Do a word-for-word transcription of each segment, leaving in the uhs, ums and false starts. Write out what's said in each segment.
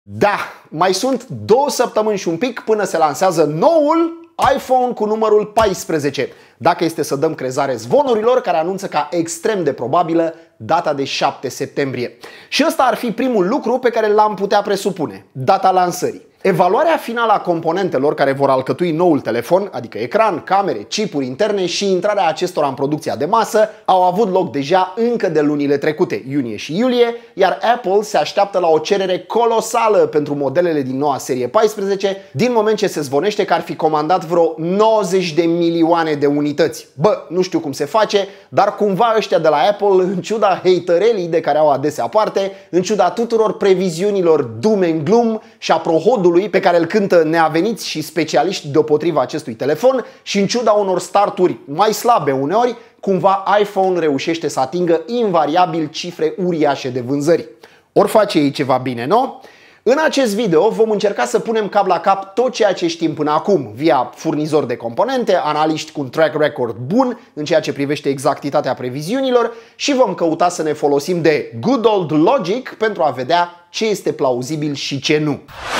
Da, mai sunt două săptămâni și un pic până se lansează noul iPhone cu numărul paisprezece. Dacă este să dăm crezare zvonurilor care anunță ca extrem de probabilă data de șapte septembrie. Și ăsta ar fi primul lucru pe care l-am putea presupune, data lansării. Evaluarea finală a componentelor care vor alcătui noul telefon, adică ecran, camere, chipuri interne și intrarea acestora în producția de masă, au avut loc deja încă de lunile trecute, iunie și iulie, iar Apple se așteaptă la o cerere colosală pentru modelele din noua serie paisprezece, din moment ce se zvonește că ar fi comandat vreo nouăzeci de milioane de unități. Bă, nu știu cum se face, dar cumva ăștia de la Apple, în ciuda haterelii de care au adesea parte, în ciuda tuturor previziunilor doom and gloom și a prohodului pe care îl cântă neaveniți și specialiști deopotriva acestui telefon și în ciuda unor starturi mai slabe uneori, cumva iPhone reușește să atingă invariabil cifre uriașe de vânzări. Ori face ei ceva bine, nu? În acest video vom încerca să punem cap la cap tot ceea ce știm până acum via furnizori de componente, analiști cu un track record bun în ceea ce privește exactitatea previziunilor și vom căuta să ne folosim de good old logic pentru a vedea ce este plauzibil și ce nu.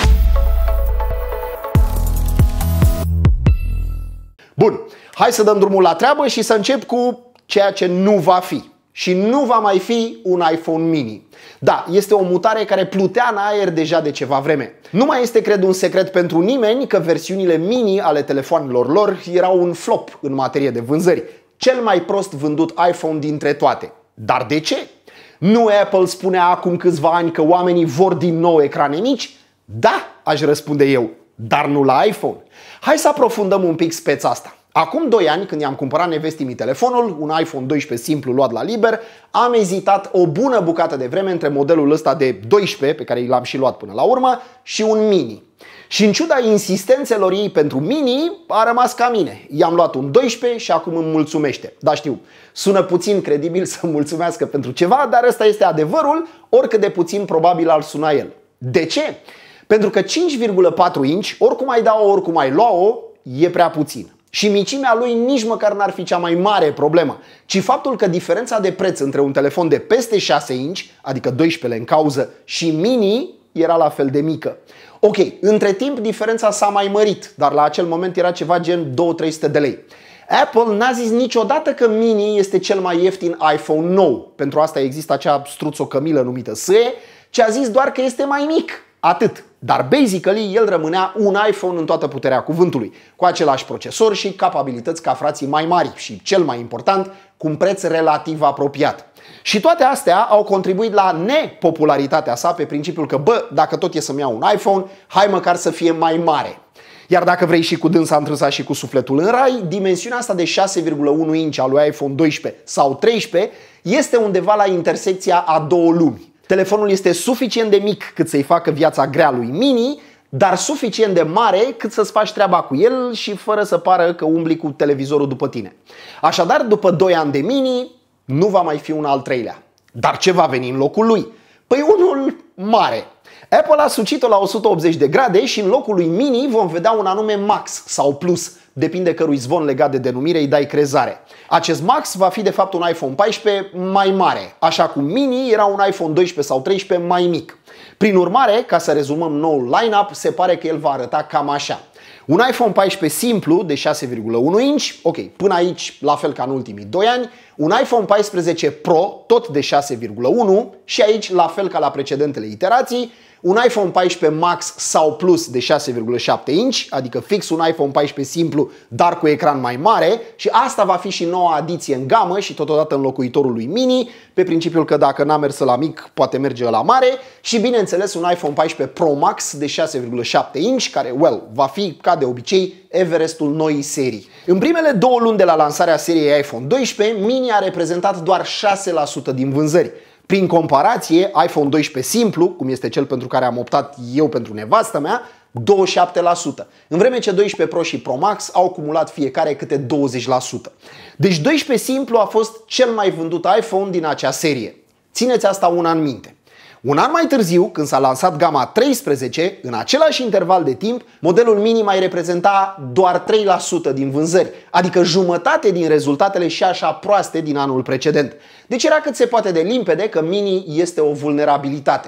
Bun, hai să dăm drumul la treabă și să încep cu ceea ce nu va fi. Și nu va mai fi un iPhone mini. Da, este o mutare care plutea în aer deja de ceva vreme. Nu mai este, cred, un secret pentru nimeni că versiunile mini ale telefoanelor lor erau un flop în materie de vânzări. Cel mai prost vândut iPhone dintre toate. Dar de ce? Nu Apple spunea acum câțiva ani că oamenii vor din nou ecrane mici? Da, aș răspunde eu, dar nu la iPhone. Hai să aprofundăm un pic speța asta. Acum doi ani, când i-am cumpărat nevestii mei telefonul, un iPhone doisprezece simplu luat la liber, am ezitat o bună bucată de vreme între modelul ăsta de doisprezece, pe care l-am și luat până la urmă, și un mini. Și în ciuda insistențelor ei pentru mini, a rămas ca mine. I-am luat un doisprezece și acum îmi mulțumește. Da, știu, sună puțin credibil să mulțumească pentru ceva, dar ăsta este adevărul, oricât de puțin probabil ar suna el. De ce? Pentru că cinci virgulă patru inci, oricum ai da-o, oricum ai lua-o, e prea puțin. Și micimea lui nici măcar n-ar fi cea mai mare problemă, ci faptul că diferența de preț între un telefon de peste șase inci, adică doisprezece în cauză, și mini era la fel de mică. Ok, între timp diferența s-a mai mărit, dar la acel moment era ceva gen două trei sute de lei. Apple n-a zis niciodată că mini este cel mai ieftin iPhone nou. Pentru asta există acea struțocămilă numită S E, ce a zis doar că este mai mic. Atât. Dar basically el rămânea un iPhone în toată puterea cuvântului, cu același procesor și capabilități ca frații mai mari și, cel mai important, cu un preț relativ apropiat. Și toate astea au contribuit la nepopularitatea sa pe principiul că, bă, dacă tot e să-mi iau un iPhone, hai măcar să fie mai mare. Iar dacă vrei și cu dânsa întrâsa și cu sufletul în rai, dimensiunea asta de șase virgulă unu inci a lui iPhone doisprezece sau treisprezece este undeva la intersecția a două lumi. Telefonul este suficient de mic cât să-i facă viața grea lui mini, dar suficient de mare cât să-ți faci treaba cu el și fără să pară că umbli cu televizorul după tine. Așadar, după doi ani de mini, nu va mai fi un al treilea. Dar ce va veni în locul lui? Păi unul mare. Apple a sucit-o la o sută optzeci de grade și în locul lui mini vom vedea un anume Max sau Plus. Depinde cărui zvon legat de denumire îi dai crezare. Acest Max va fi de fapt un iPhone paisprezece mai mare, așa cum mini era un iPhone doisprezece sau treisprezece mai mic. Prin urmare, ca să rezumăm noul line-up, se pare că el va arăta cam așa. Un iPhone paisprezece simplu de șase virgulă unu inci, ok, până aici la fel ca în ultimii doi ani, un iPhone paisprezece Pro tot de șase virgulă unu și aici la fel ca la precedentele iterații, un iPhone paisprezece Max sau Plus de șase virgulă șapte inci, adică fix un iPhone paisprezece simplu, dar cu ecran mai mare, și asta va fi și noua adiție în gamă și totodată înlocuitorul lui mini, pe principiul că dacă n-a mers la mic, poate merge la mare, și bineînțeles un iPhone paisprezece Pro Max de șase virgulă șapte inci, care, well, va fi, ca de obicei, Everestul noii serii. În primele două luni de la lansarea seriei iPhone doisprezece, mini a reprezentat doar șase la sută din vânzări. Prin comparație, iPhone doisprezece simplu, cum este cel pentru care am optat eu pentru nevastă mea, douăzeci și șapte la sută. În vreme ce doisprezece Pro și Pro Max au cumulat fiecare câte douăzeci la sută. Deci doisprezece simplu a fost cel mai vândut iPhone din acea serie. Țineți asta una în minte. Un an mai târziu, când s-a lansat gama treisprezece, în același interval de timp, modelul mini mai reprezenta doar trei la sută din vânzări, adică jumătate din rezultatele și așa proaste din anul precedent. Deci era cât se poate de limpede că mini este o vulnerabilitate.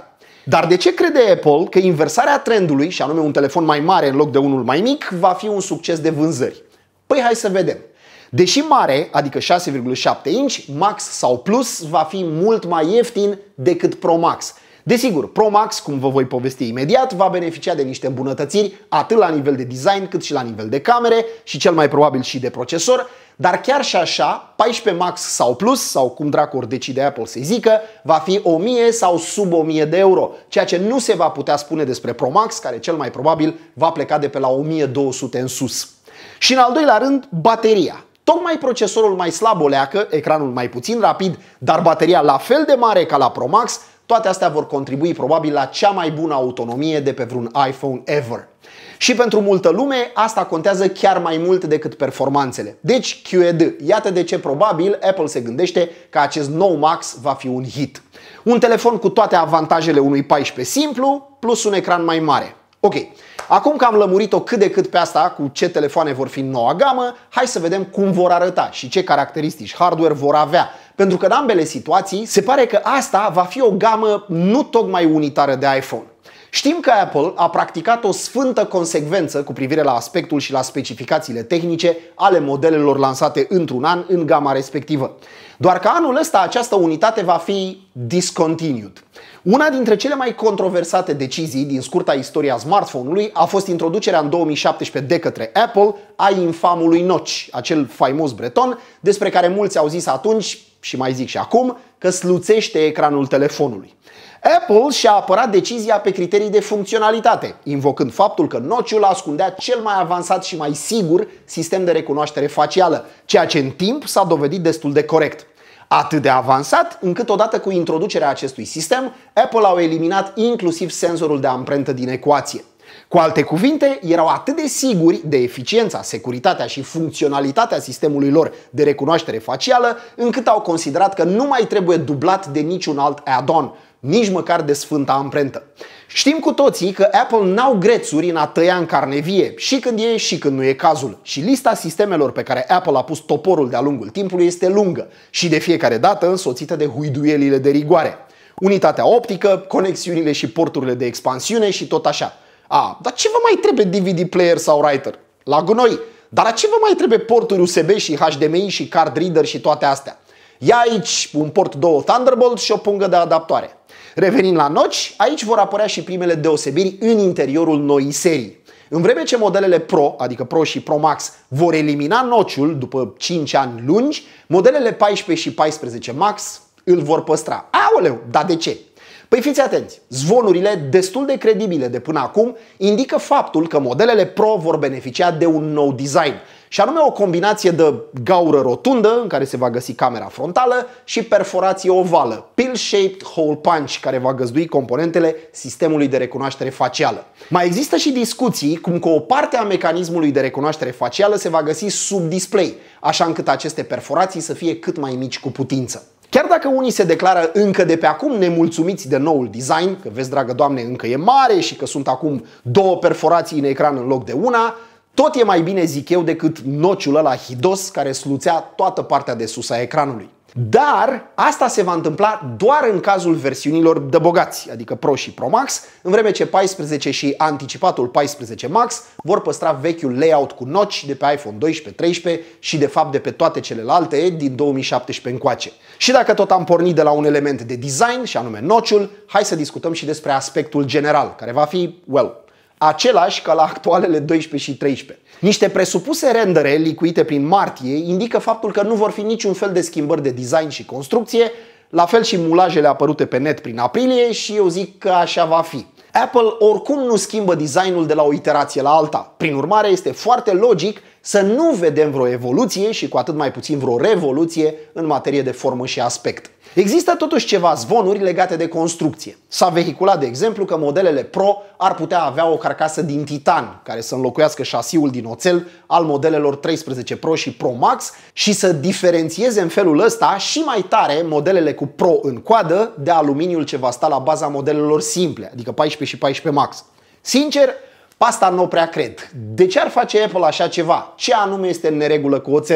Dar de ce crede Apple că inversarea trendului, și anume un telefon mai mare în loc de unul mai mic, va fi un succes de vânzări? Păi hai să vedem. Deși mare, adică șase virgulă șapte inch, Max sau Plus va fi mult mai ieftin decât Pro Max. Desigur, Pro Max, cum vă voi povesti imediat, va beneficia de niște îmbunătățiri atât la nivel de design cât și la nivel de camere și cel mai probabil și de procesor, dar chiar și așa, paisprezece Max sau Plus, sau cum dracu ori decide Apple să-i zică, va fi o mie sau sub o mie de euro, ceea ce nu se va putea spune despre Pro Max, care cel mai probabil va pleca de pe la o mie două sute în sus. Și în al doilea rând, bateria. Tocmai procesorul mai slab o leacă, ecranul mai puțin rapid, dar bateria la fel de mare ca la Pro Max, toate astea vor contribui probabil la cea mai bună autonomie de pe vreun iPhone ever. Și pentru multă lume, asta contează chiar mai mult decât performanțele. Deci, Q E D. Iată de ce probabil Apple se gândește că acest nou Max va fi un hit. Un telefon cu toate avantajele unui paisprezece simplu, plus un ecran mai mare. Ok, acum că am lămurit-o cât de cât pe asta, cu ce telefoane vor fi în noua gamă, hai să vedem cum vor arăta și ce caracteristici hardware vor avea. Pentru că în ambele situații se pare că asta va fi o gamă nu tocmai unitară de iPhone. Știm că Apple a practicat o sfântă consecvență cu privire la aspectul și la specificațiile tehnice ale modelelor lansate într-un an în gama respectivă. Doar că anul ăsta această unitate va fi discontinued. Una dintre cele mai controversate decizii din scurta istoria smartphone-ului a fost introducerea în două mii șaptesprezece de către Apple a infamului notch, acel faimos breton despre care mulți au zis atunci și mai zic și acum că sluțește ecranul telefonului. Apple și-a apărat decizia pe criterii de funcționalitate, invocând faptul că notch-ul ascundea cel mai avansat și mai sigur sistem de recunoaștere facială, ceea ce în timp s-a dovedit destul de corect. Atât de avansat încât odată cu introducerea acestui sistem, Apple au eliminat inclusiv senzorul de amprentă din ecuație. Cu alte cuvinte, erau atât de siguri de eficiența, securitatea și funcționalitatea sistemului lor de recunoaștere facială, încât au considerat că nu mai trebuie dublat de niciun alt add-on, nici măcar de sfânta amprentă. Știm cu toții că Apple n-au grețuri în a tăia în carne vie, și când e și când nu e cazul. Și lista sistemelor pe care Apple a pus toporul de-a lungul timpului este lungă și de fiecare dată însoțită de huiduielile de rigoare. Unitatea optică, conexiunile și porturile de expansiune și tot așa. A, dar ce vă mai trebuie D V D player sau writer? La gunoi. Dar la ce vă mai trebuie porturi U S B și H D M I și card reader și toate astea? Ia aici un port două Thunderbolt și o pungă de adaptoare. Revenind la notch, aici vor apărea și primele deosebiri în interiorul noii serii. În vreme ce modelele Pro, adică Pro și Pro Max, vor elimina notch-ul după cinci ani lungi, modelele paisprezece și paisprezece Max îl vor păstra. Aoleu, dar de ce? Păi fiți atenți, zvonurile destul de credibile de până acum indică faptul că modelele Pro vor beneficia de un nou design, și anume o combinație de gaură rotundă, în care se va găsi camera frontală, și perforație ovală, pill-shaped hole punch, care va găzdui componentele sistemului de recunoaștere facială. Mai există și discuții cum că o parte a mecanismului de recunoaștere facială se va găsi sub display, așa încât aceste perforații să fie cât mai mici cu putință. Chiar dacă unii se declară încă de pe acum nemulțumiți de noul design, că vezi, dragă Doamne, încă e mare și că sunt acum două perforații în ecran în loc de una, tot e mai bine, zic eu, decât notch-ul ăla hidos care sluțea toată partea de sus a ecranului. Dar asta se va întâmpla doar în cazul versiunilor de bogați, adică Pro și Pro Max, în vreme ce paisprezece și anticipatul paisprezece Max vor păstra vechiul layout cu notch de pe iPhone doisprezece, treisprezece și de fapt de pe toate celelalte din două mii șaptesprezece încoace. Și dacă tot am pornit de la un element de design, și anume notch-ul, hai să discutăm și despre aspectul general, care va fi, well, același ca la actualele doisprezece și treisprezece. Niște presupuse rendere licuite prin martie indică faptul că nu vor fi niciun fel de schimbări de design și construcție, la fel și mulajele apărute pe net prin aprilie, și eu zic că așa va fi. Apple oricum nu schimbă designul de la o iterație la alta. Prin urmare, este foarte logic să nu vedem vreo evoluție și cu atât mai puțin vreo revoluție în materie de formă și aspect. Există totuși ceva zvonuri legate de construcție. S-a vehiculat, de exemplu, că modelele Pro ar putea avea o carcasă din titan, care să înlocuiască șasiul din oțel al modelelor treisprezece Pro și Pro Max și să diferențieze în felul ăsta și mai tare modelele cu Pro în coadă de aluminiul ce va sta la baza modelelor simple, adică paisprezece și paisprezece Max. Sincer, asta nu prea cred. De ce ar face Apple așa ceva? Ce anume este în neregulă cu oțelul?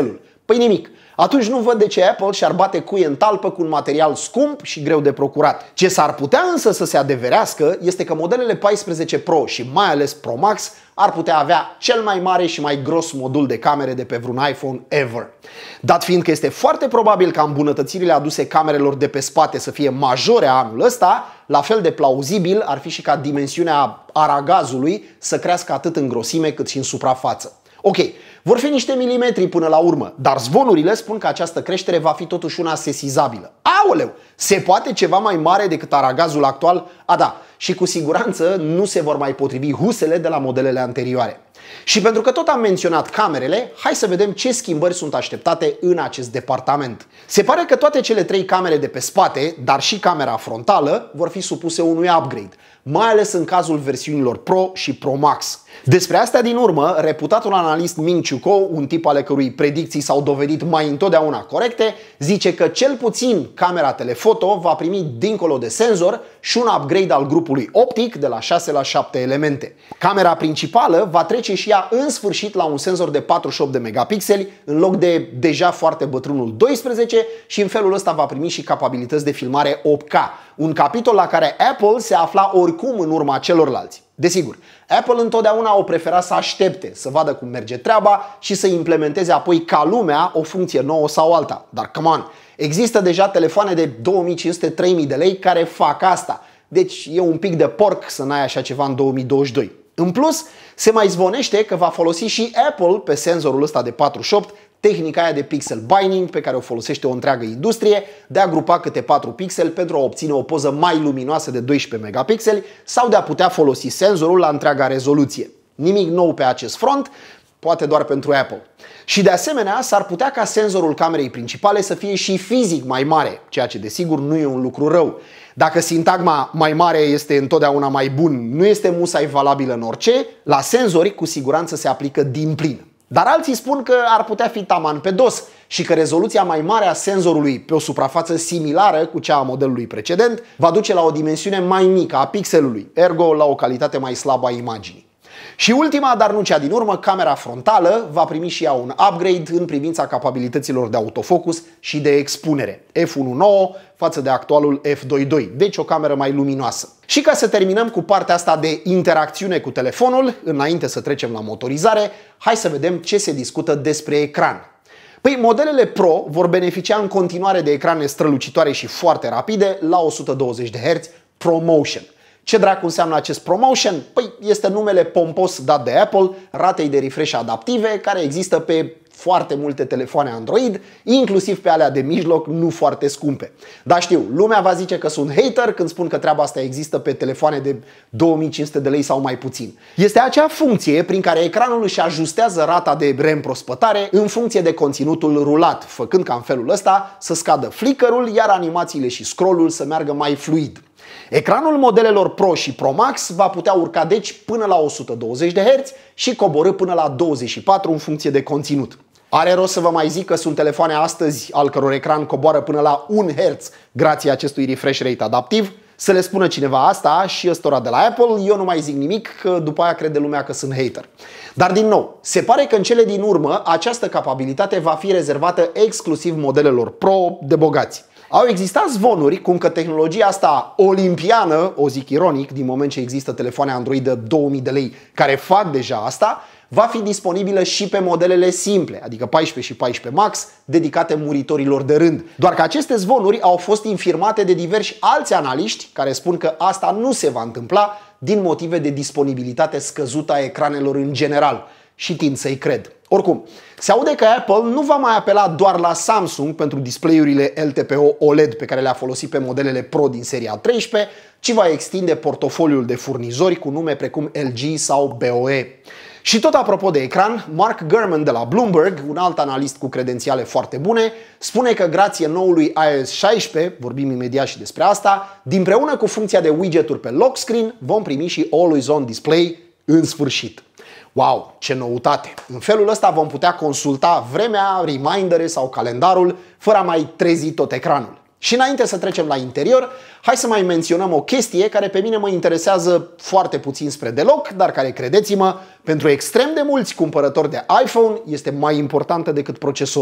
Păi nimic. Atunci nu văd de ce Apple și-ar bate cuie în talpă cu un material scump și greu de procurat. Ce s-ar putea însă să se adeverească este că modelele paisprezece Pro și mai ales Pro Max ar putea avea cel mai mare și mai gros modul de camere de pe vreun iPhone ever. Dat fiind că este foarte probabil ca îmbunătățirile aduse camerelor de pe spate să fie majore anul ăsta, la fel de plauzibil ar fi și ca dimensiunea aragazului să crească atât în grosime cât și în suprafață. Ok, vor fi niște milimetri până la urmă, dar zvonurile spun că această creștere va fi totuși una sesizabilă. Aoleu, se poate ceva mai mare decât aragazul actual? A, da, și cu siguranță nu se vor mai potrivi husele de la modelele anterioare. Și pentru că tot am menționat camerele, hai să vedem ce schimbări sunt așteptate în acest departament. Se pare că toate cele trei camere de pe spate, dar și camera frontală, vor fi supuse unui upgrade, mai ales în cazul versiunilor Pro și Pro Max. Despre astea din urmă, reputatul analist Ming Chiu Kuo, un tip ale cărui predicții s-au dovedit mai întotdeauna corecte, zice că cel puțin camera telefoto va primi dincolo de senzor și un upgrade al grupului optic de la șase la șapte elemente. Camera principală va trece și ea în sfârșit la un senzor de patruzeci și opt de megapixeli în loc de deja foarte bătrânul doisprezece și în felul ăsta va primi și capabilități de filmare opt K, un capitol la care Apple se afla oricum în urma celorlalți. Desigur, Apple întotdeauna o prefera să aștepte, să vadă cum merge treaba și să implementeze apoi ca lumea o funcție nouă sau alta. Dar come on, există deja telefoane de două mii cinci sute - trei mii de lei care fac asta. Deci e un pic de porc să n-ai așa ceva în două mii douăzeci și doi. În plus, se mai zvonește că va folosi și Apple pe senzorul ăsta de patruzeci și opt tehnica aia de pixel binding pe care o folosește o întreagă industrie de a grupa câte patru pixeli pentru a obține o poză mai luminoasă de doisprezece megapixeli sau de a putea folosi senzorul la întreaga rezoluție. Nimic nou pe acest front, poate doar pentru Apple. Și de asemenea s-ar putea ca senzorul camerei principale să fie și fizic mai mare, ceea ce desigur nu e un lucru rău. Dacă sintagma mai mare este întotdeauna mai bun, nu este musai valabilă în orice, la senzori cu siguranță se aplică din plin. Dar alții spun că ar putea fi taman pe dos și că rezoluția mai mare a senzorului pe o suprafață similară cu cea a modelului precedent va duce la o dimensiune mai mică a pixelului, ergo la o calitate mai slabă a imaginii. Și ultima, dar nu cea din urmă, camera frontală va primi și ea un upgrade în privința capabilităților de autofocus și de expunere. F unu punct nouă față de actualul F doi punct doi, deci o cameră mai luminoasă. Și ca să terminăm cu partea asta de interacțiune cu telefonul, înainte să trecem la motorizare, hai să vedem ce se discută despre ecran. Păi modelele Pro vor beneficia în continuare de ecrane strălucitoare și foarte rapide la o sută douăzeci de herți ProMotion. Ce dracu înseamnă acest ProMotion? Păi este numele pompos dat de Apple ratei de refresh adaptive care există pe foarte multe telefoane Android, inclusiv pe alea de mijloc nu foarte scumpe. Dar știu, lumea va zice că sunt hater când spun că treaba asta există pe telefoane de două mii cinci sute de lei sau mai puțin. Este acea funcție prin care ecranul își ajustează rata de reîmprospătare în funcție de conținutul rulat, făcând ca în felul ăsta să scadă flicker-ul, iar animațiile și scroll-ul să meargă mai fluid. Ecranul modelelor Pro și Pro Max va putea urca deci până la o sută douăzeci de herți și coborî până la douăzeci și patru în funcție de conținut. Are rost să vă mai zic că sunt telefoane astăzi al căror ecran coboară până la un herț grație acestui refresh rate adaptiv? Să le spună cineva asta și ăstora de la Apple, eu nu mai zic nimic, că după aia crede lumea că sunt hater. Dar din nou, se pare că în cele din urmă această capabilitate va fi rezervată exclusiv modelelor Pro de bogați. Au existat zvonuri cum că tehnologia asta olimpiană, o zic ironic, din moment ce există telefoane Android de două mii de lei care fac deja asta, va fi disponibilă și pe modelele simple, adică paisprezece și paisprezece Max, dedicate muritorilor de rând. Doar că aceste zvonuri au fost infirmate de diversi alți analiști care spun că asta nu se va întâmpla din motive de disponibilitate scăzută a ecranelor în general. Și tind să-i cred. Oricum, se aude că Apple nu va mai apela doar la Samsung pentru display-urile L T P O O L E D pe care le-a folosit pe modelele Pro din seria treisprezece, ci va extinde portofoliul de furnizori cu nume precum L G sau B O E. Și tot apropo de ecran, Mark Gurman de la Bloomberg, un alt analist cu credențiale foarte bune, spune că grație noului i O S șaisprezece, vorbim imediat și despre asta, dinpreună cu funcția de widget-uri pe lock screen, vom primi și Always On Display în sfârșit. Wow, ce noutate! În felul ăsta vom putea consulta vremea, remindere sau calendarul fără a mai trezi tot ecranul. Și înainte să trecem la interior, hai să mai menționăm o chestie care pe mine mă interesează foarte puțin spre deloc, dar care, credeți-mă, pentru extrem de mulți cumpărători de iPhone este mai importantă decât procesorul.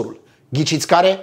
Ghiciți care?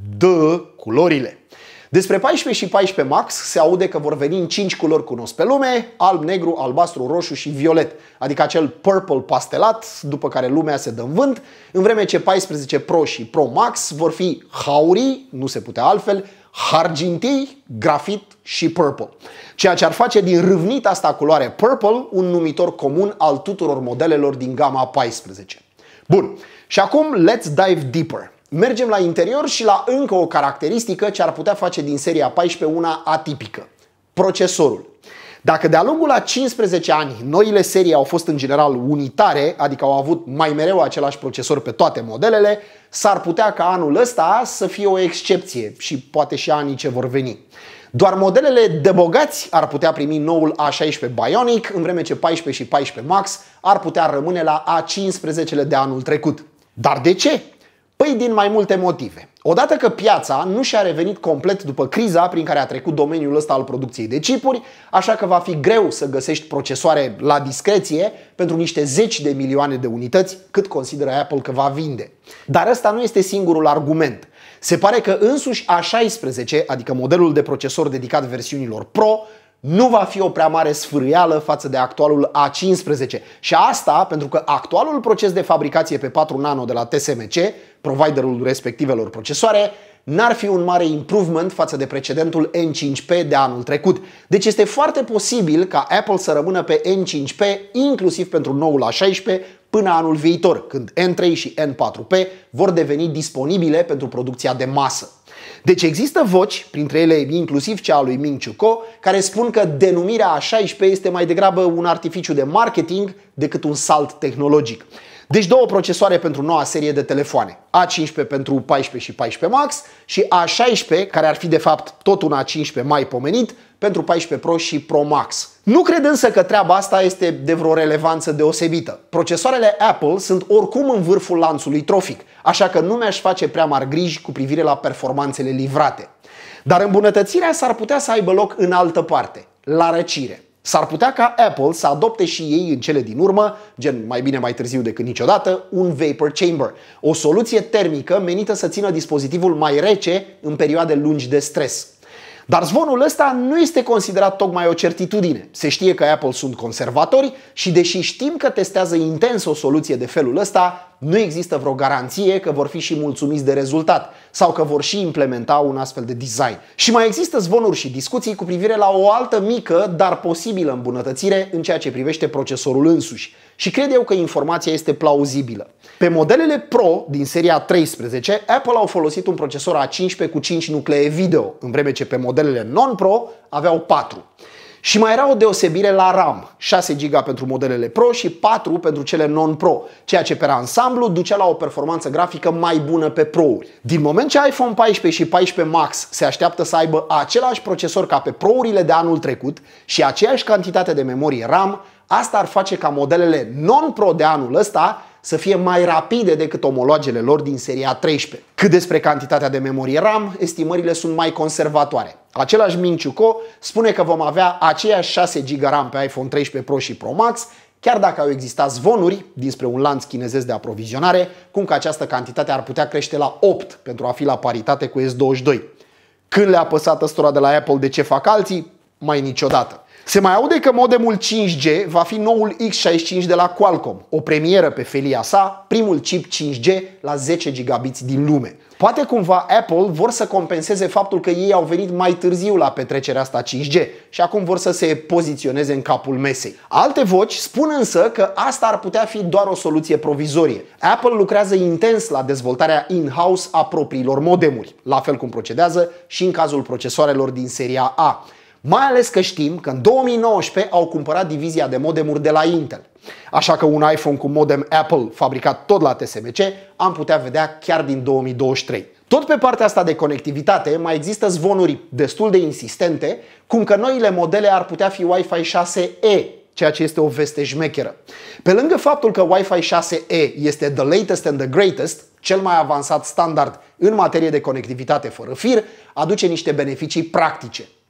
Dă culorile. Despre paisprezece și paisprezece Max se aude că vor veni în cinci culori cunosc pe lume: alb, negru, albastru, roșu și violet, adică acel purple pastelat după care lumea se dă în vânt, în vreme ce paisprezece Pro și Pro Max vor fi haurii, nu se putea altfel, argintii, grafit și purple. Ceea ce ar face din râvnita asta culoare purple un numitor comun al tuturor modelelor din gama paisprezece. Bun, și acum let's dive deeper. Mergem la interior și la încă o caracteristică ce ar putea face din seria paisprezece una atipică: procesorul. Dacă de-a lungul a cincisprezece ani noile serii au fost în general unitare, adică au avut mai mereu același procesor pe toate modelele, s-ar putea ca anul ăsta să fie o excepție și poate și anii ce vor veni. Doar modelele de bogați ar putea primi noul A șaisprezece Bionic, în vreme ce paisprezece și paisprezece Max ar putea rămâne la A cincisprezece de anul trecut. Dar de ce? Păi din mai multe motive. Odată că piața nu și-a revenit complet după criza prin care a trecut domeniul ăsta al producției de chipuri, așa că va fi greu să găsești procesoare la discreție pentru niște zeci de milioane de unități cât consideră Apple că va vinde. Dar ăsta nu este singurul argument. Se pare că însuși A șaisprezece, adică modelul de procesor dedicat versiunilor Pro, nu va fi o prea mare sfârâială față de actualul A cincisprezece. Și asta pentru că actualul proces de fabricație pe patru nano de la T S M C, providerul respectivelor procesoare, n-ar fi un mare improvement față de precedentul N cinci P de anul trecut. Deci este foarte posibil ca Apple să rămână pe N cinci P inclusiv pentru noul A șaisprezece până anul viitor, când N trei și N patru P vor deveni disponibile pentru producția de masă. Deci există voci, printre ele inclusiv cea a lui Ming-Chu Kuo, care spun că denumirea A șaisprezece este mai degrabă un artificiu de marketing decât un salt tehnologic. Deci două procesoare pentru noua serie de telefoane: A cincisprezece pentru paisprezece și paisprezece Max și A șaisprezece, care ar fi de fapt tot un A cincisprezece mai pomenit, pentru paisprezece Pro și Pro Max. Nu cred însă că treaba asta este de vreo relevanță deosebită. Procesoarele Apple sunt oricum în vârful lanțului trofic, așa că nu mi-aș face prea mari griji cu privire la performanțele livrate. Dar îmbunătățirea s-ar putea să aibă loc în altă parte, la răcire. S-ar putea ca Apple să adopte și ei în cele din urmă, gen mai bine mai târziu decât niciodată, un vapor chamber, o soluție termică menită să țină dispozitivul mai rece în perioade lungi de stres. Dar zvonul ăsta nu este considerat tocmai o certitudine. Se știe că Apple sunt conservatori și deși știm că testează intens o soluție de felul ăsta, nu există vreo garanție că vor fi și mulțumiți de rezultat sau că vor și implementa un astfel de design. Și mai există zvonuri și discuții cu privire la o altă mică, dar posibilă îmbunătățire în ceea ce privește procesorul însuși. Și cred eu că informația este plauzibilă. Pe modelele Pro din seria treisprezece, Apple au folosit un procesor A cincisprezece cu cinci nuclee video, în vreme ce pe modelele non-Pro aveau patru. Și mai era o deosebire la RAM, șase giga pentru modelele Pro și patru pentru cele non-Pro, ceea ce pe ansamblu ducea la o performanță grafică mai bună pe Pro-uri. Din moment ce iPhone paisprezece și paisprezece Max se așteaptă să aibă același procesor ca pe Pro-urile de anul trecut și aceeași cantitate de memorie RAM, asta ar face ca modelele non-Pro de anul ăsta să fie mai rapide decât omologele lor din seria treisprezece. Cât despre cantitatea de memorie RAM, estimările sunt mai conservatoare. Același Ming-Chu Kuo spune că vom avea aceiași șase giga RAM pe iPhone treisprezece Pro și Pro Max, chiar dacă au existat zvonuri dinspre un lanț chinezesc de aprovizionare, cum că această cantitate ar putea crește la opt pentru a fi la paritate cu S douăzeci și doi. Când le-a păsat ăstora de la Apple de ce fac alții? Mai niciodată. Se mai aude că modemul cinci G va fi noul X șaizeci și cinci de la Qualcomm, o premieră pe felia sa, primul chip cinci G la zece gigabiți din lume. Poate cumva Apple vor să compenseze faptul că ei au venit mai târziu la petrecerea asta cinci G și acum vor să se poziționeze în capul mesei. Alte voci spun însă că asta ar putea fi doar o soluție provizorie. Apple lucrează intens la dezvoltarea in-house a propriilor modemuri, la fel cum procedează și în cazul procesoarelor din seria A. Mai ales că știm că în două mii nouăsprezece au cumpărat divizia de modemuri de la Intel. Așa că un iPhone cu modem Apple fabricat tot la T S M C am putea vedea chiar din două mii douăzeci și trei. Tot pe partea asta de conectivitate mai există zvonuri destul de insistente, cum că noile modele ar putea fi Wi-Fi șase E, ceea ce este o veste șmecheră. Pe lângă faptul că Wi-Fi șase E este the latest and the greatest, cel mai avansat standard în materie de conectivitate fără fir, aduce niște beneficii practice.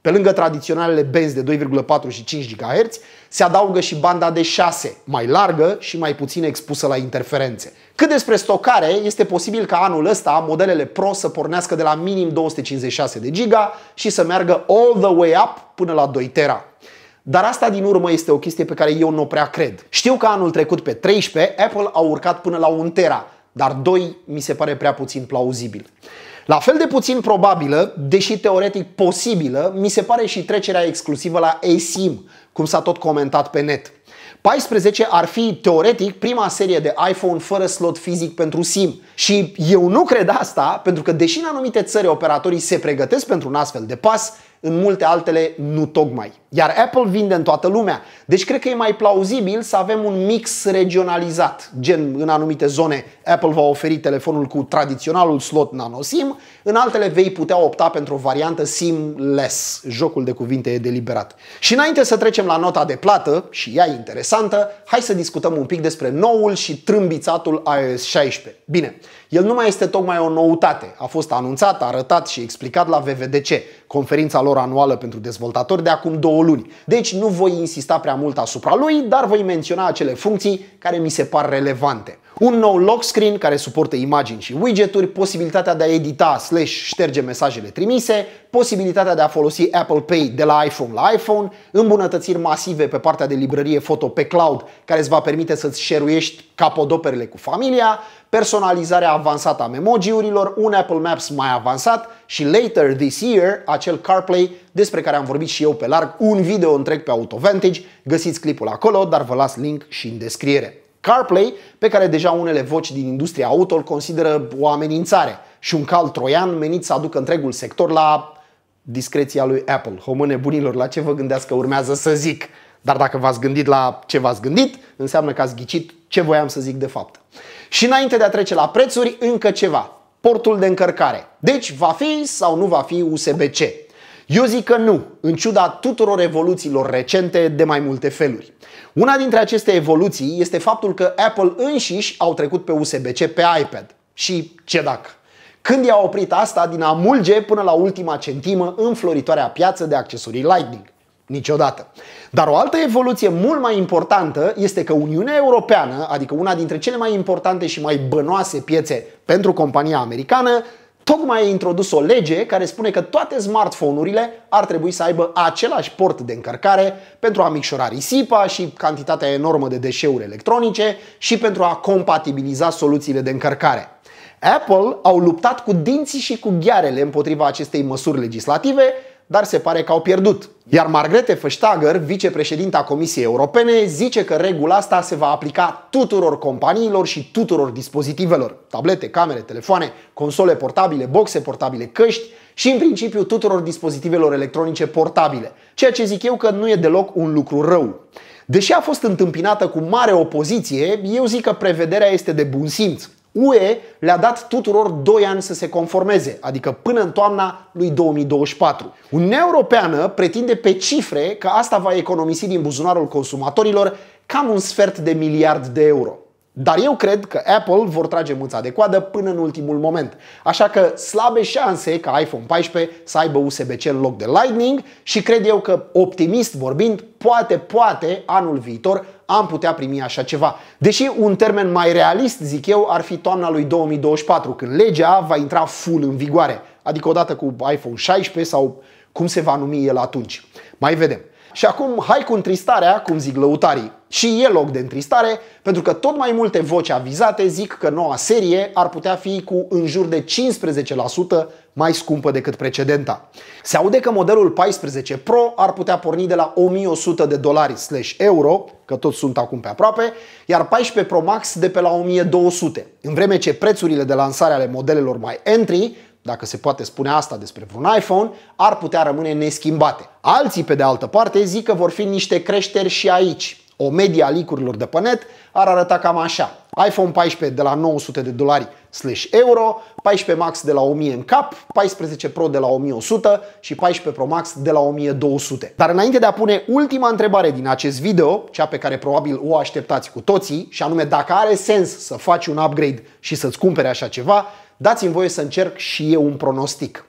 Pe lângă tradiționalele benzi de doi virgulă patru și cinci gigahertz, se adaugă și banda de șase, mai largă și mai puțin expusă la interferențe. Cât despre stocare, este posibil ca anul ăsta modelele Pro să pornească de la minim două sute cincizeci și șase de giga și să meargă all the way up până la doi tera. Dar asta din urmă este o chestie pe care eu nu o prea cred. Știu că anul trecut pe treisprezece Apple a urcat până la un tera, dar doi mi se pare prea puțin plauzibil. La fel de puțin probabilă, deși teoretic posibilă, mi se pare și trecerea exclusivă la eSIM, cum s-a tot comentat pe net. paisprezece ar fi, teoretic, prima serie de iPhone fără slot fizic pentru SIM. Și eu nu cred asta, pentru că deși în anumite țări operatorii se pregătesc pentru un astfel de pas, în multe altele nu tocmai. Iar Apple vinde în toată lumea. Deci cred că e mai plauzibil să avem un mix regionalizat. Gen, în anumite zone Apple va oferi telefonul cu tradiționalul slot nano SIM, în altele vei putea opta pentru o variantă SIM-less. Jocul de cuvinte e deliberat. Și înainte să trecem la nota de plată, și ea e interesantă, hai să discutăm un pic despre noul și trâmbițatul iOS șaisprezece. Bine, el nu mai este tocmai o noutate. A fost anunțat, arătat și explicat la W W D C, conferința lor anuală pentru dezvoltatori de acum două luni. Deci nu voi insista prea mult asupra lui, dar voi menționa acele funcții care mi se par relevante. Un nou lock screen care suportă imagini și widgeturi, posibilitatea de a edita slash șterge mesajele trimise, posibilitatea de a folosi Apple Pay de la iPhone la iPhone, îmbunătățiri masive pe partea de librărie foto pe cloud care îți va permite să-ți share-uiești capodoperele cu familia, personalizarea avansată a memoji-urilor, un Apple Maps mai avansat și later this year acel CarPlay despre care am vorbit și eu pe larg, un video întreg pe AutoVantage, găsiți clipul acolo, dar vă las link și în descriere. CarPlay, pe care deja unele voci din industria auto îl consideră o amenințare și un cal troian menit să aducă întregul sector la discreția lui Apple. Homă nebunilor, la ce vă gândeați că urmează să zic? Dar dacă v-ați gândit la ce v-ați gândit, înseamnă că ați ghicit ce voiam să zic de fapt. Și înainte de a trece la prețuri, încă ceva. Portul de încărcare. Deci va fi sau nu va fi U S B C? Eu zic că nu, în ciuda tuturor evoluțiilor recente de mai multe feluri. Una dintre aceste evoluții este faptul că Apple înșiși au trecut pe U S B C pe iPad. Și ce dacă? Când i-a oprit asta din a mulge până la ultima centimă înfloritoarea piață de accesorii Lightning? Niciodată. Dar o altă evoluție mult mai importantă este că Uniunea Europeană, adică una dintre cele mai importante și mai bănoase piețe pentru compania americană, tocmai a introdus o lege care spune că toate smartphone-urile ar trebui să aibă același port de încărcare pentru a micșora risipa și cantitatea enormă de deșeuri electronice și pentru a compatibiliza soluțiile de încărcare. Apple au luptat cu dinții și cu ghearele împotriva acestei măsuri legislative, dar se pare că au pierdut. Iar Margrethe Vestager, vicepreședinta Comisiei Europene, zice că regula asta se va aplica tuturor companiilor și tuturor dispozitivelor. Tablete, camere, telefoane, console portabile, boxe portabile, căști și în principiu tuturor dispozitivelor electronice portabile. Ceea ce zic eu că nu e deloc un lucru rău. Deși a fost întâmpinată cu mare opoziție, eu zic că prevederea este de bun simț. U E le-a dat tuturor doi ani să se conformeze, adică până în toamna lui două mii douăzeci și patru. Uniunea Europeană pretinde pe cifre că asta va economisi din buzunarul consumatorilor cam un sfert de miliard de euro. Dar eu cred că Apple vor trage mâța de coadă până în ultimul moment. Așa că slabe șanse ca iPhone paisprezece să aibă U S B C în loc de Lightning și cred eu că, optimist vorbind, poate, poate, anul viitor am putea primi așa ceva. Deși un termen mai realist, zic eu, ar fi toamna lui două mii douăzeci și patru, când legea va intra full în vigoare. Adică odată cu iPhone șaisprezece sau cum se va numi el atunci. Mai vedem. Și acum hai cu întristarea, cum zic lăutarii. Și e loc de întristare, pentru că tot mai multe voci avizate zic că noua serie ar putea fi cu în jur de cincisprezece la sută mai scumpă decât precedenta. Se aude că modelul paisprezece Pro ar putea porni de la o mie o sută de dolari slash euro, că toți sunt acum pe aproape, iar paisprezece Pro Max de pe la o mie două sute, în vreme ce prețurile de lansare ale modelelor mai entry, dacă se poate spune asta despre vreun iPhone, ar putea rămâne neschimbate. Alții, pe de altă parte, zic că vor fi niște creșteri și aici. O medie a leak-urilor de pe net ar arăta cam așa. iPhone paisprezece de la nouă sute de dolari slash euro, paisprezece Max de la o mie în cap, paisprezece Pro de la o mie o sută și paisprezece Pro Max de la o mie două sute. Dar înainte de a pune ultima întrebare din acest video, cea pe care probabil o așteptați cu toții, și anume dacă are sens să faci un upgrade și să-ți cumpere așa ceva, dați-mi voie să încerc și eu un pronostic.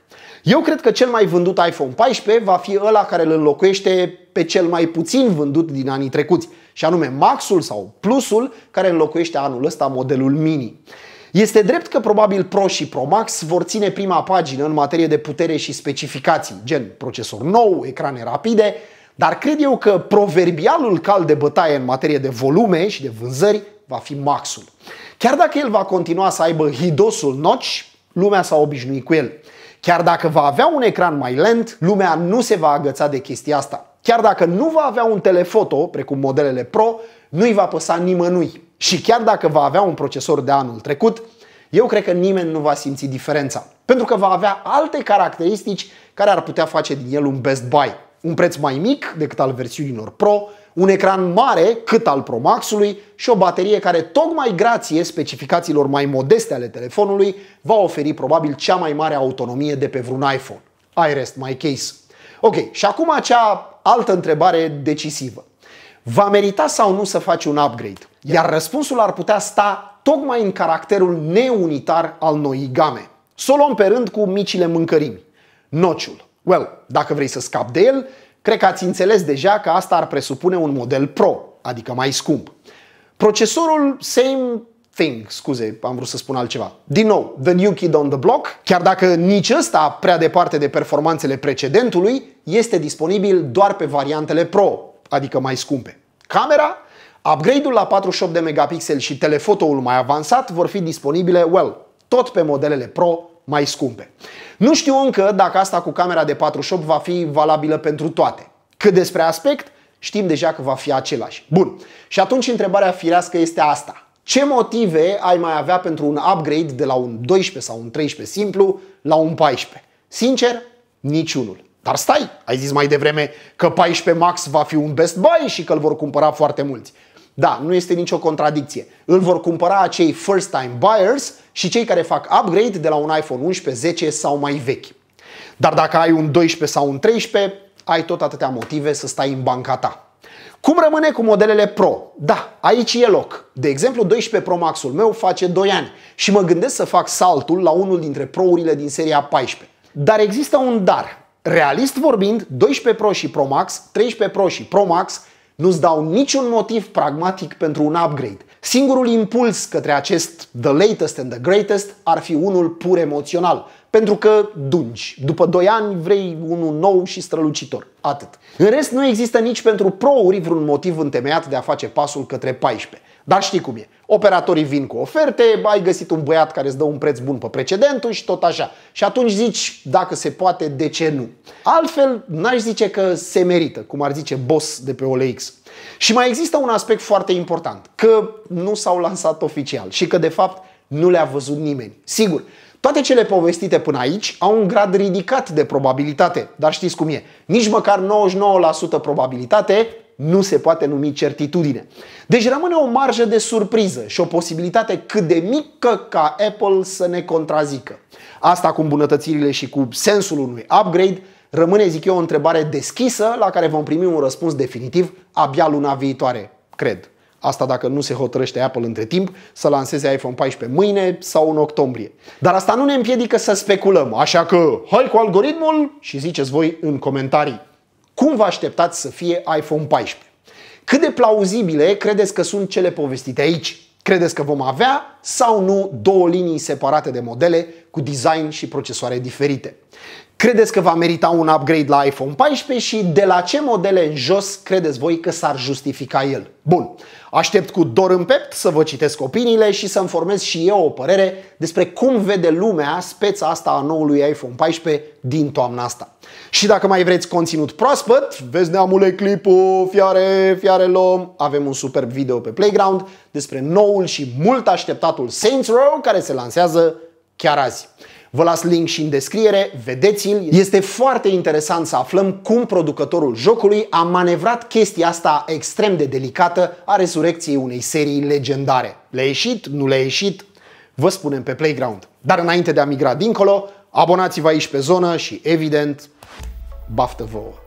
Eu cred că cel mai vândut iPhone paisprezece va fi ăla care îl înlocuiește pe cel mai puțin vândut din anii trecuți, și anume Maxul sau Plusul, care înlocuiește anul ăsta modelul Mini. Este drept că probabil Pro și Pro Max vor ține prima pagină în materie de putere și specificații, gen procesor nou, ecrane rapide, dar cred eu că proverbialul cal de bătaie în materie de volume și de vânzări va fi Maxul. Chiar dacă el va continua să aibă hidosul notch, lumea s-a obișnuit cu el. Chiar dacă va avea un ecran mai lent, lumea nu se va agăța de chestia asta. Chiar dacă nu va avea un telefoto, precum modelele Pro, nu-i va păsa nimănui. Și chiar dacă va avea un procesor de anul trecut, eu cred că nimeni nu va simți diferența. Pentru că va avea alte caracteristici care ar putea face din el un best buy. Un preț mai mic decât al versiunilor Pro, un ecran mare cât al Pro Max-ului și o baterie care, tocmai grație specificațiilor mai modeste ale telefonului, va oferi probabil cea mai mare autonomie de pe vreun iPhone. I rest my case. Ok, și acum acea altă întrebare decisivă. Va merita sau nu să faci un upgrade? Iar răspunsul ar putea sta tocmai în caracterul neunitar al noii game. Să o luăm pe rând cu micile mâncărimi. Notch-ul. Well, dacă vrei să scapi de el, cred că ați înțeles deja că asta ar presupune un model Pro, adică mai scump. Procesorul, same thing, scuze, am vrut să spun altceva. Din nou, the new kid on the block, chiar dacă nici ăsta prea departe de performanțele precedentului, este disponibil doar pe variantele Pro, adică mai scumpe. Camera, upgrade-ul la patruzeci și opt de megapixeli și telefotoul mai avansat vor fi disponibile, well, tot pe modelele Pro mai scumpe. Nu știu încă dacă asta cu camera de patruzeci și opt va fi valabilă pentru toate. Cât despre aspect, știm deja că va fi același. Bun. Și atunci întrebarea firească este asta. Ce motive ai mai avea pentru un upgrade de la un doisprezece sau un treisprezece simplu la un paisprezece? Sincer, niciunul. Dar stai, ai zis mai devreme că paisprezece Max va fi un best buy și că îl vor cumpăra foarte mulți. Da, nu este nicio contradicție. Îl vor cumpăra acei first time buyers și cei care fac upgrade de la un iPhone unsprezece, zece sau mai vechi. Dar dacă ai un doisprezece sau un treisprezece, ai tot atâtea motive să stai în banca ta. Cum rămâne cu modelele Pro? Da, aici e loc. De exemplu, doisprezece Pro Max-ul meu face doi ani și mă gândesc să fac saltul la unul dintre Pro-urile din seria paisprezece. Dar există un dar. Realist vorbind, doisprezece Pro și Pro Max, treisprezece Pro și Pro Max nu-ți dau niciun motiv pragmatic pentru un upgrade. Singurul impuls către acest the latest and the greatest ar fi unul pur emoțional. Pentru că dungi. După doi ani vrei unul nou și strălucitor. Atât. În rest, nu există nici pentru Pro-uri vreun motiv întemeiat de a face pasul către paisprezece. Dar știi cum e. Operatorii vin cu oferte, ai găsit un băiat care îți dă un preț bun pe precedentul și tot așa. Și atunci zici, dacă se poate, de ce nu? Altfel, n-aș zice că se merită, cum ar zice boss de pe O L X. Și mai există un aspect foarte important, că nu s-au lansat oficial și că de fapt nu le-a văzut nimeni. Sigur, toate cele povestite până aici au un grad ridicat de probabilitate, dar știți cum e, nici măcar nouăzeci și nouă la sută probabilitate nu se poate numi certitudine. Deci rămâne o marjă de surpriză și o posibilitate cât de mică ca Apple să ne contrazică. Asta cu îmbunătățirile și cu sensul unui upgrade rămâne, zic eu, o întrebare deschisă la care vom primi un răspuns definitiv abia luna viitoare, cred. Asta dacă nu se hotărăște Apple între timp să lanseze iPhone paisprezece mâine sau în octombrie. Dar asta nu ne împiedică să speculăm, așa că hai cu algoritmul și ziceți voi în comentarii. Cum vă așteptați să fie iPhone paisprezece? Cât de plauzibile credeți că sunt cele povestite aici? Credeți că vom avea sau nu două linii separate de modele cu design și procesoare diferite? Credeți că va merita un upgrade la iPhone paisprezece și de la ce modele în jos credeți voi că s-ar justifica el? Bun, aștept cu dor în pept să vă citesc opiniile și să-mi formez și eu o părere despre cum vede lumea speța asta a noului iPhone paisprezece din toamna asta. Și dacă mai vreți conținut proaspăt, vezi neamule clipul, fiare, fiarelor, avem un superb video pe Playground despre noul și mult așteptatul Saints Row care se lansează chiar azi. Vă las link și în descriere, vedeți-l. Este foarte interesant să aflăm cum producătorul jocului a manevrat chestia asta extrem de delicată a rezurecției unei serii legendare. Le-a ieșit? Nu le-a ieșit? Vă spunem pe Playground. Dar înainte de a migra dincolo, abonați-vă aici pe zonă și, evident, baftă vouă!